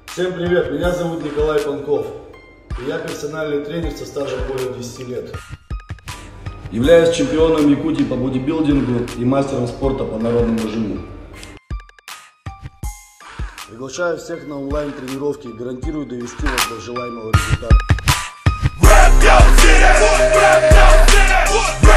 Всем привет, меня зовут Николай Панков, и я персональный тренер со стажем более 10 лет. Являюсь чемпионом Якутии по бодибилдингу и мастером спорта по народному жиму. Приглашаю всех на онлайн-тренировки и гарантирую довести вас до желаемого результата.